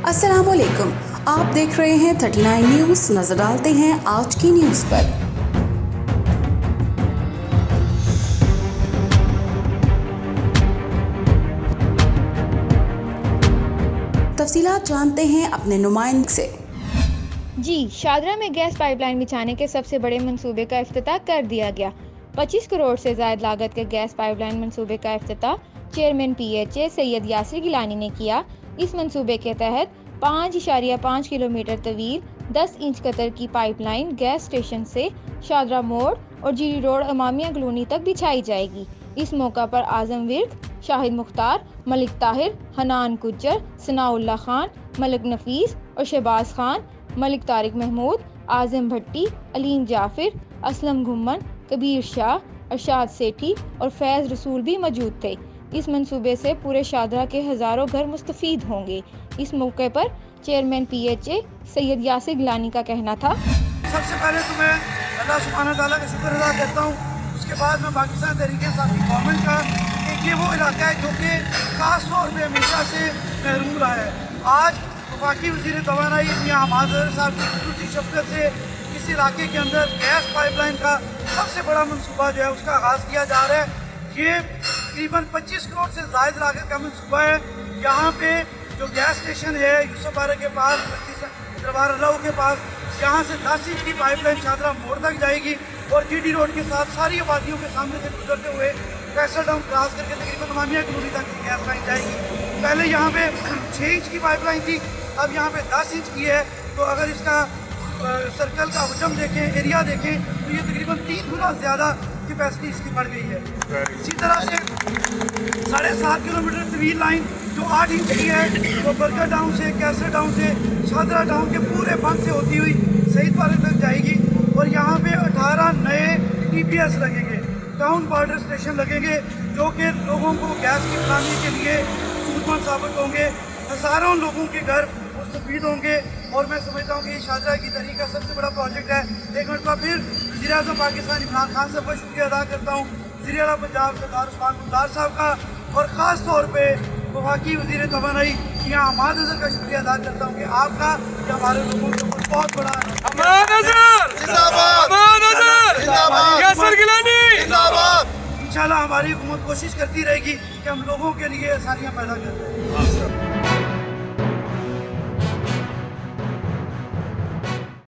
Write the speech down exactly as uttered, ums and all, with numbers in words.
अस्सलामुअलैकुम, आप देख रहे हैं थर्टी नाइन न्यूज़। नजर डालते हैं आज की न्यूज़ पर। तफसीलात जानते हैं अपने नुमाइंदे से। जी, शादरा में गैस पाइपलाइन बिछाने के सबसे बड़े मंसूबे का इफ्तिताह कर दिया गया। पच्चीस करोड़ से ज़ायद लागत के गैस पाइपलाइन मंसूबे का इफ्तिताह chairman P H A Syed Yasir Gilani ने किया। इस मंसूबे के तहत पाँच इशारिया पाँच किलोमीटर तवील दस इंच कतर की पाइपलाइन गैस स्टेशन से शादरा मोड़ और जीरी रोड इमामिया कॉलोनी तक बिछाई जाएगी। इस मौका पर आजम विर्क, शाहिद मुख्तार, मलिक ताहिर, हनान गुज्जर, सनाउल्लाह खान, मलिक नफीस और शहबाज खान, मलिक तारिक महमूद, आजम भट्टी, अलीम जाफिर, असलम घुम्मन, कबीर शाह, अरशाद सेठी और फैज़ रसूल भी मौजूद थे। इस मंसूबे से पूरे शादरा के हज़ारों घर मुस्तफ़ीद होंगे। इस मौके पर chairman P H A Syed Yasir Gilani का कहना था, सबसे पहले तो मैं अल्लाह सुब्हानहू व तआला का शुक्र अदा करता हूँ। उसके बाद मैं पाकिस्तान तहरीक इंसाफ की गवर्नमेंट का कि ये वो इलाका है जो कि ख़ास तौर पर हमेशा से महरूम रहा है। आज वफाकी वज़ीर तवानाई मियां हमाद साहब की खुसूसी शफ़क़त से इस इलाके के अंदर गैस पाइपलाइन का सबसे बड़ा मनसूबा जो है उसका आगाज़ किया जा रहा है। ये तकरीबन पच्चीस करोड़ से ज़ायद लागत का मनसूबा है। यहाँ पे जो गैस स्टेशन है यूसुफ बारा के पास, दरबार अल्लाह के पास, यहाँ से दस इंच की पाइपलाइन शादरा मोड़ तक जाएगी और जी डी रोड के साथ सारी आबादियों के सामने से गुजरते हुए कैसल डाउन क्रॉस करके तकरीबन इमामिया कॉलोनी तक गैस लाइन जाएगी। पहले यहाँ पे छः इंच की पाइपलाइन थी, अब यहाँ पे दस इंच की है। तो अगर इसका सर्कल का हजम देखें, एरिया देखें, तो ये तकरीबन तीन गुना ज़्यादा कैपेसिटी इसकी बढ़ गई है। इसी तरह से साढ़े सात किलोमीटर तवील लाइन जो आठ इंच की है वो बरगर टाउन से, कैसर टाउन से, शादरा टाउन के पूरे बंद से होती हुई शहीद पार्क तक जाएगी। और यहाँ पे अठारह नए टी पी एस लगेंगे, टाउन बॉर्डर स्टेशन लगेंगे, जो कि लोगों को गैस की फराहमी के लिए सूरमंद साबित होंगे। हज़ारों लोगों के घर मुस्तफ़ीद होंगे और मैं समझता हूँ कि ये शादरा की तहरीक का सबसे बड़ा प्रोजेक्ट है। एक मरतबा फिर वज़ीर आज़म पाकिस्तान इमरान खान साहब का शुक्रिया अदा करता हूँ, वज़ीर आला पंजाब सरदार उस्मान बुज़दार साहब का, और ख़ास तौर पर वफाकी वज़ीर तवानाई मियां हमाद का शुक्रिया अदा करता हूँ कि आपका ये हमारे लोगों के ऊपर बहुत बड़ा इंशाल्लाह हमारी हुकूमत कोशिश करती रहेगी कि हम लोगों के लिए आसानियाँ पैदा करते हैं।